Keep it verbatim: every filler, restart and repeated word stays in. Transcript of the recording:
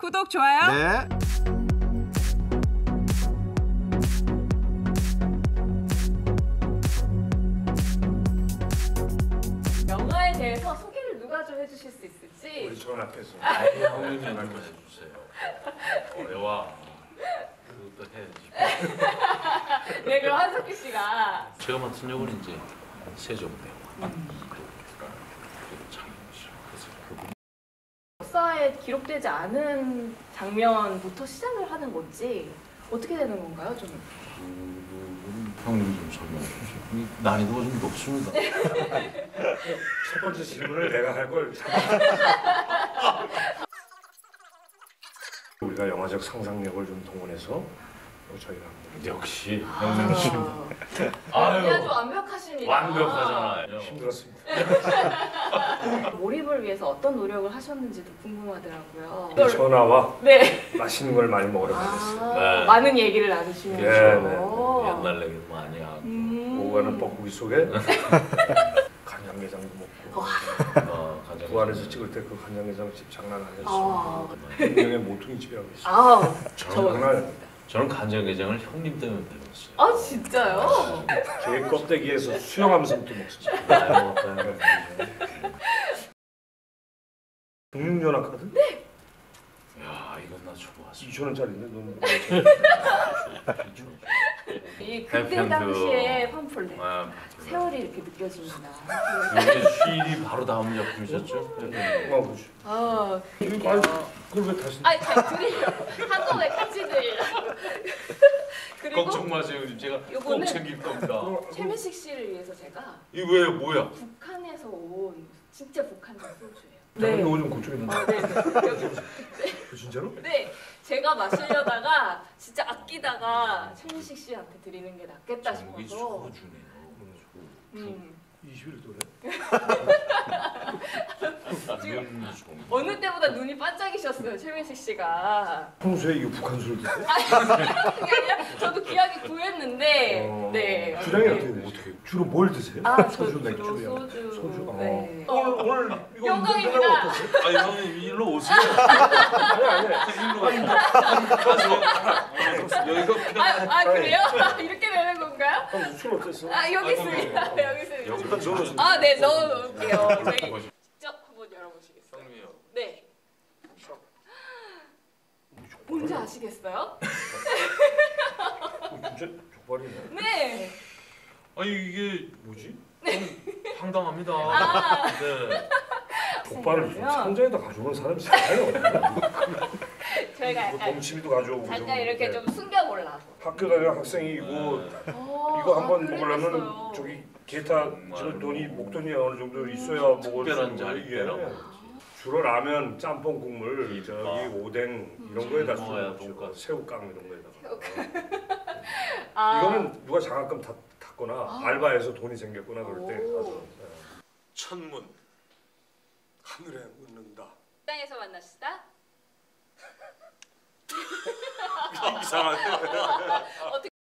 구독, 좋아요. 네. 영화에 대해서 소개를 누가 좀 해주실 수 있을지. 우리 전 앞에서. 아니 형님이 좀 해주세요. 어려워. 그것도 해야지. 네, 그럼 한석규 씨가. 제가 맡은 역은 이제 세종대왕. 음. 그리고 장윤실. 그래서 그분. 역사에 기록되지 않은 장면부터 시작을 하는 건지 어떻게 되는 건가요, 좀? 그분 형님 좀 설명해 주세요. 난이도가 좀 높습니다. 첫 번째 질문을 내가 할 걸. 우리가 영화적 상상력을 좀 동원해서 저희가 합니다. 역시 아, 형님이시. 아유, 아주 완벽하십니다. 완벽하잖아요. 힘들었습니다. 몰입을 위해서 어떤 노력을 하셨는지도 궁금하더라고요. 이 전화와 네. 맛있는 걸 많이 먹으러 아, 가겠습니다. 네. 많은 얘기를 나누시면서. 네, 네. 옛날 얘기 많이 하고. 음. 오고 가는 뻐꾸기 속에 간장게장도 먹고. 어, 가장 부안에서 찍을 때 그 간장게장 집 장난 아. 아니었어. 분명히 모퉁이 집이라고 있어. 아, 장난 아니야. 저는 간장게장을 형님 때문에 배웠어요. 아 진짜요? 개 껍데기에서 수영하면서 또 먹습니다. 많이 먹었어요. 금융전화 카드? 네. 야, 이건 나 좋았어. 이천 원짜리인데 넌. 이 그때 해피엔드. 당시에 팜플렛 아, 세월이 이렇게 느껴집니다. 이게 쉬일이 바로 다음 작품이셨죠? 어, 그렇지. 아, 이거 아니, 그걸 왜 다시? 아니 잘 드리려고 한꺼번에 같이 드리려고. 그리고 걱정 마세요, 형님. 제가 꼭 요거는 챙길 겁니다. 최민식 씨를 위해서 제가 이 왜 뭐야? 북한에서 온 진짜 북한산 소주예요. 네. 이거 좀 고쳐야 된다. 아, 네. 여기. 진짜로? 네, 제가 마시려다가 진짜 아끼다가 최민식 씨한테 드리는 게 낫겠다 저기 싶어서. 소주네요. 음. 이십 일 도래? 지금 어느 때보다 눈이 반짝이셨어요, 최민식 씨가. 평소에 이거 북한 술 드세요? 그게 아니라 저도 귀하게 구했는데, 어, 네. 주량이 네. 어떻게 되세요? 어떻게? 주로 뭘 드세요? 아, 저 소주, 주로 맥주, 소주. 소주. 어. 네. 오늘 오늘 이거 영광입니다. 운전하고 어떠세요? 아니 형님 일로 오세요. 아니 아니. 일로 가서 여기가 그냥 아, 아 그래요? 이렇게 되는 건가요? 형 술 어땠어? 아 여기 있습니다. 아, 여기 있습니다. 일단 넣어놓으세요. 아, 네, 넣어놓을게요. 저희 직접 한번 열어보시겠어요? 형님이요. 네. 뭔지 아시겠어요? 진짜 족발이네. 네. 아니 이게 뭐지? 좀 황당합니다. 아. 네. 족발을 그러면 상자에다 가져오는 사람이 상당히 없네. 저희가 약간 dom치미도 가져오고. 잠깐 이렇게 네. 좀 숨겨보려고. 학교 다니는 학생이고 네. 어, 이거 아, 한번 그랬어요. 먹으려면 저기 기타 저 돈이 목돈이 어느 정도 음, 있어야 먹을 수 특별한 있는 자리때라고. 게 주로 라면, 짬뽕 국물, 김밥. 저기 오뎅 이런 거에다 먹어야 쓰는 거죠. 돈가스. 새우깡 이런 거에다가. 아, 이거는 누가 장학금 다 탔거나 아. 알바해서 돈이 생겼거나 그럴 때 오. 가서. 네. 천문 하늘에 웃는다. 식당에서 만났시다. 이상한데. 어떻게